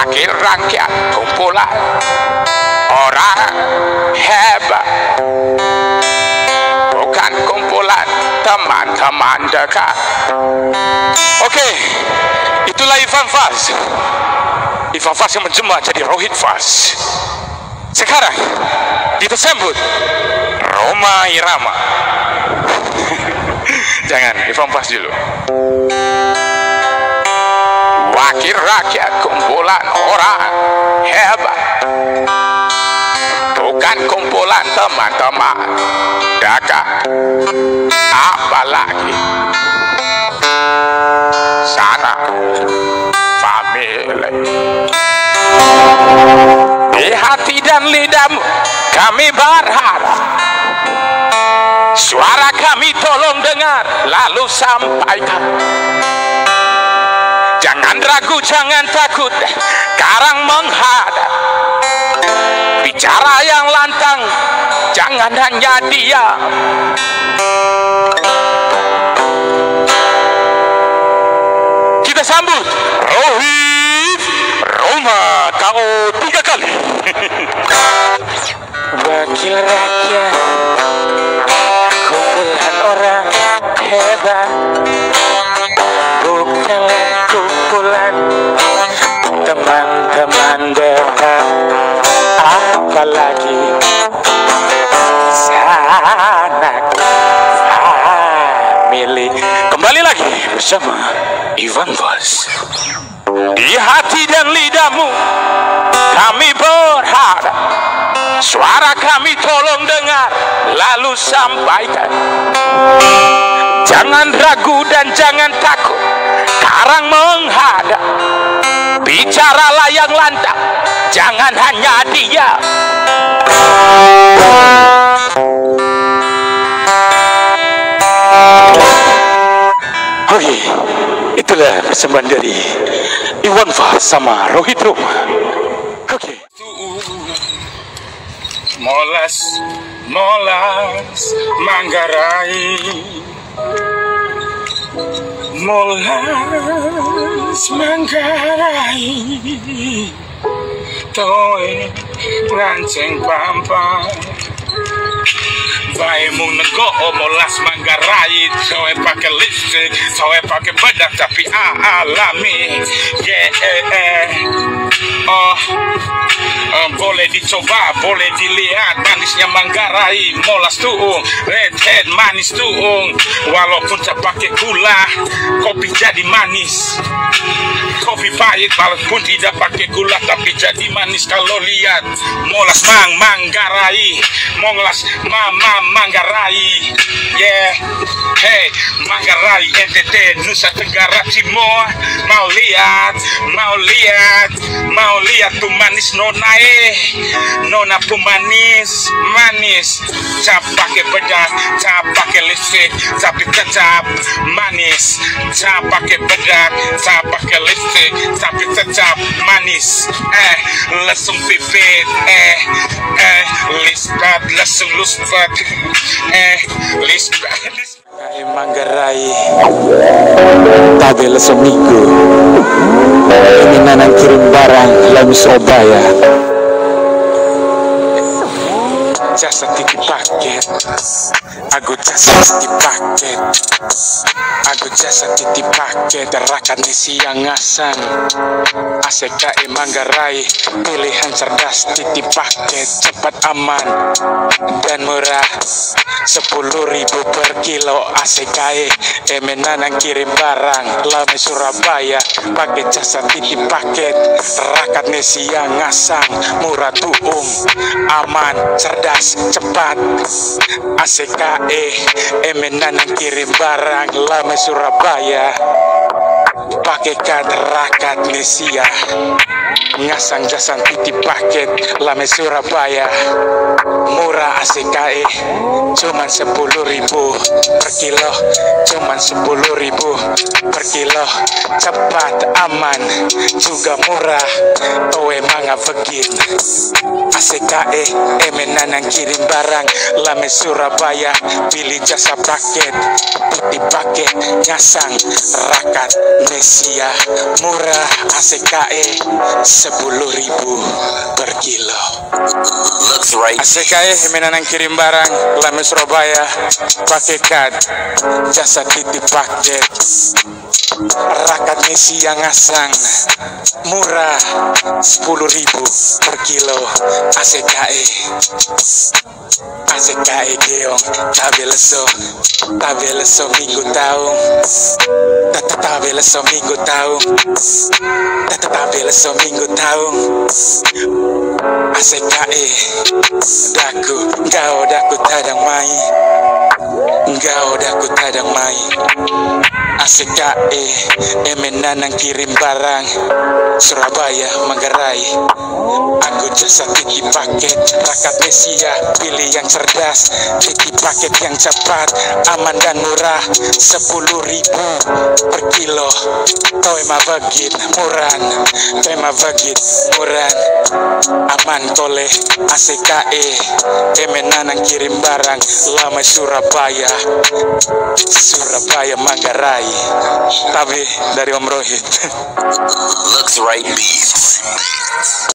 wakil rakyat, kumpulan orang hebat, bukan kumpulan teman-teman dekat. Oke, itulah Ivan Fals. Ivan Fals yang menjelma jadi Rohit Fals. Sekarang kita sambut Rhoma Irama. Jangan, Ivan Fals dulu. Wakil rakyat, kumpulan orang hebat, bukan kumpulan teman-teman dekat. Apalagi sana family. Di hati dan lidahmu kami berharap, suara kami tolong dengar lalu sampaikan. Jangan ragu, jangan takut, karang menghadap. Bicara yang lantang, jangan hanya diam. Kita sambut Rohit Rhoma KO 3 kali. Wakil rakyat, kumpulan orang hebat, bukanlah kumpulan teman-teman dekat. Apalagi sanak family. Kembali lagi bersama Ivan Fals. Di hati dan lidahmu kami berharap, suara kami tolong dengar lalu sampaikan. Jangan ragu dan jangan takut, karang menghadap. Bicaralah yang lantang, jangan hanya diam. Oke, itulah persembahan dari Ivan Fals sama Rohit Rhoma. Oke. Molas Manggarai, Molas Manggarai, toe ranceng pampa. Bae mung nego molas Manggarai, toe pakai lipstick, toe pakai bedak tapi alami. Boleh dicoba, boleh dilihat manisnya Manggarai. Molas tuung, redhead manis tuung. Walaupun tak pakai gula, kopi jadi manis. Kopi pahit walaupun tidak pakai gula tapi jadi manis. Kalau lihat molas Manggarai, molas Manggarai, yeah. Hey, Manggarai NTT Nusa Tenggara Timur. Mau lihat tuh manis nona pemanis manis. Cap pakai bedak, cap pakai lipstick, tapi tetap manis. Cap pakai bedak, cap pakai lipstick, tapi tetap manis. Lesung pipit, lispat, lesung luspat, lispat. Manggarai tabe lesung minggu. Ini nanang kirim barang lami Surabaya. Jasa titip paket, aku jasa titip paket, aku jasa titip paket. Rakan di siang ngasang, ACKE Manggarai, pilihan cerdas titip paket, cepat aman dan murah. 10.000 per kilo ACKE, Emenanang kirim barang lami Surabaya, pakai jasa titip paket. Rakan di siang ngasang, murah tuung, aman, cerdas, cepat. ACKE Emenanang kirim barang lami Surabaya, pakai kad rakat Nesia. Ngasang jasa titip paket lami Surabaya, murah ACKE, cuman 10.000 per kilo, cuman 10.000 per kilo. Cepat, aman, juga murah. Owe manga begin ACKE Emenanang kirim barang lami Surabaya, pilih jasa paket titip paket ngasang rakat Nesia. Nesia murah, ACKE 10.000 per kilo. ACKE Menanang kirim barang Lame Surabaya pakai kad, jasa titip paket. Rakat Nesia ngasang murah 10.000 per kilo. ACKE geong tabeleso minggu tahun tabeleso minggu tahun ACKE daku tadang mai ACKE Menanang kirim barang Surabaya Manggarai, aku jasa titip paket. Rakat Nesia pilih yang cerdas, titip paket yang cepat, aman dan murah 10.000 per kilo. Toy mabagit muran, aman toleh. ACKE Menanang kirim barang Lama Surabaya Manggarai, tapi dari Om Rohit.